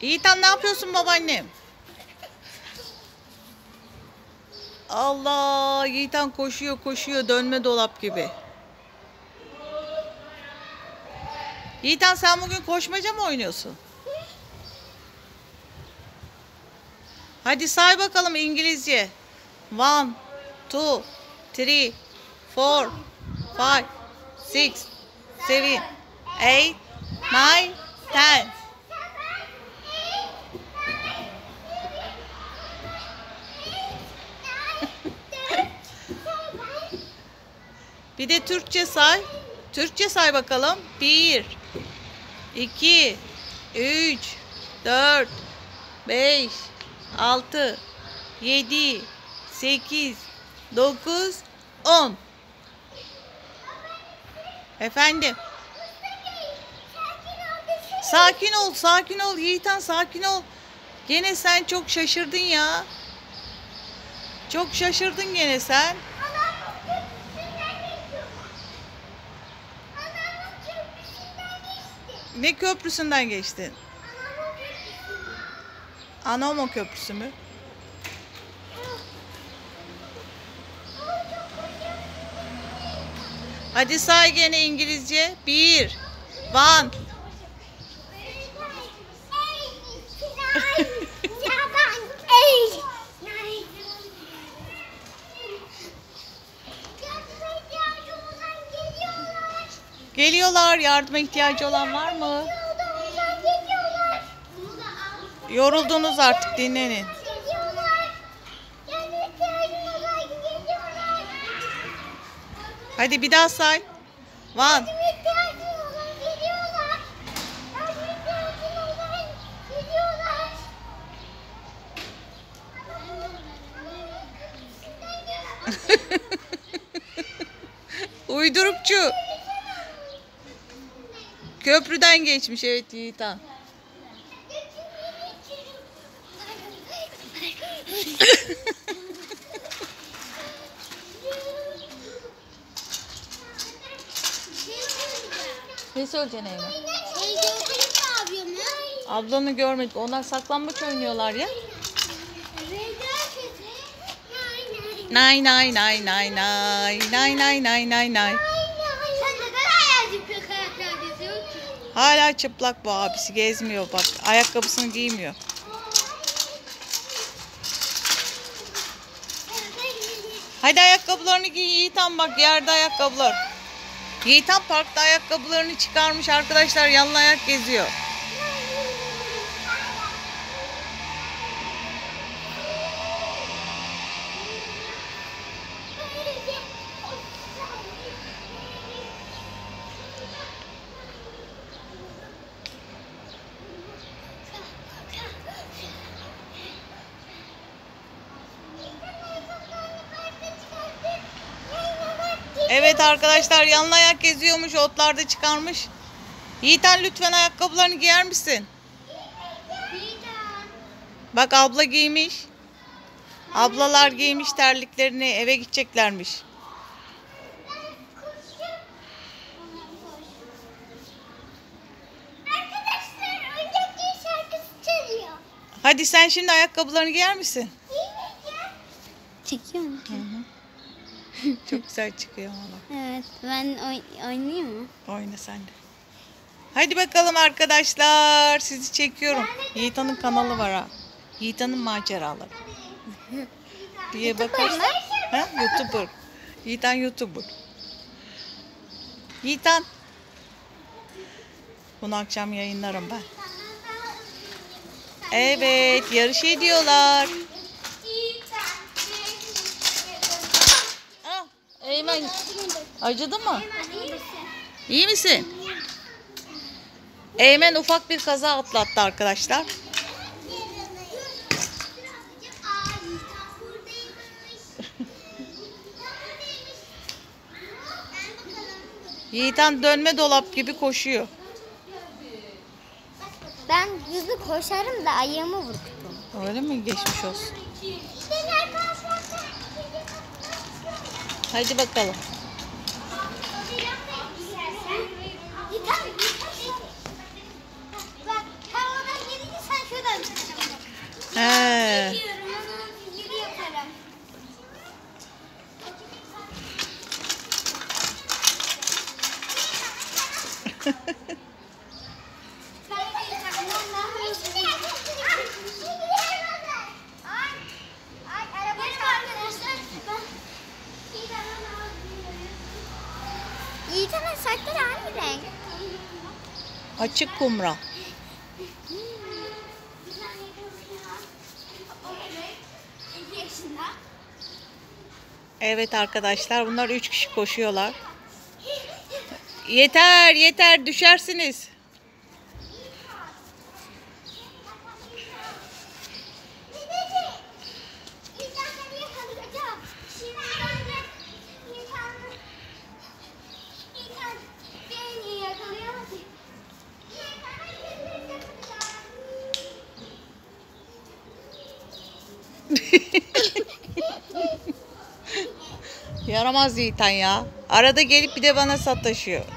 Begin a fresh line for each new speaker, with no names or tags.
Yiğitan ne yapıyorsun babaannem? Allah, Yiğitan koşuyor koşuyor dönme dolap gibi. Yiğitan sen bugün koşmaca mı oynuyorsun? Hadi say bakalım İngilizce. 1, 2, 3, 4, 5, 6, 7, 8, 9, 10. Bir de Türkçe say. Türkçe say bakalım. 1, 2, 3, 4, 5, 6, 7, 8, 9, 10. Efendim. Sakin ol, sakin ol Yiğitan, sakin ol. Gene sen çok şaşırdın ya. Çok şaşırdın gene sen. Ne köprüsünden geçtin? Anamo Köprüsü mü? Hadi say gene İngilizce. 1, 1. Geliyorlar. Yardıma ihtiyacı olan var mı? Yoruldunuz artık, dinlenin. Hadi bir daha say. 1. Uydurukçu. Köprüden geçmiş, evet Yiğitan. Ne söyleyeceksin Eymen? Ablanı görmedik. Onlar saklambaç oynuyorlar ya. Nay nay nay nay nay nay nay nay nay nay. Hala çıplak bu abisi, gezmiyor bak. Ayakkabısını giymiyor. Hadi ayakkabılarını giy Yiğitan, bak yerde ayakkabılar. Yiğitan parkta ayakkabılarını çıkarmış arkadaşlar, yalın ayak geziyor. Evet arkadaşlar, yalın ayak geziyormuş, otlarda çıkarmış. Yiğitan lütfen ayakkabılarını giyer misin? Bak abla giymiş. Ablalar giymiş terliklerini, eve gideceklermiş. Hadi sen şimdi ayakkabılarını giyer misin?
Çekiyor mu?
Çok güzel çıkıyor ama.
Evet, ben oynayayım mı?
Oyna sen de. Hadi bakalım arkadaşlar, sizi çekiyorum. Yiğitan'ın kanalı var ha. Yiğitan'ın maceraları diye bakarsın. Ha? YouTuber. Yiğitan YouTuber. Yiğitan. Bunu akşam yayınlarım ben. Evet, yarış ediyorlar. Ah, Eymen, acıdı mı? İyi misin? Eymen ufak bir kaza atlattı arkadaşlar. Yiğitan dönme dolap gibi koşuyor.
Ben hızlı koşarım da ayağımı vurdum.
Öyle mi? Geçmiş olsun. Hadi bakalım.
Bak havadan gelince sen şöyle
Açık kumral. Evet arkadaşlar, bunlar 3 kişi koşuyorlar. Yeter yeter, düşersiniz. Yaramaz Yiğitan ya. Arada gelip bir de bana sataşıyor.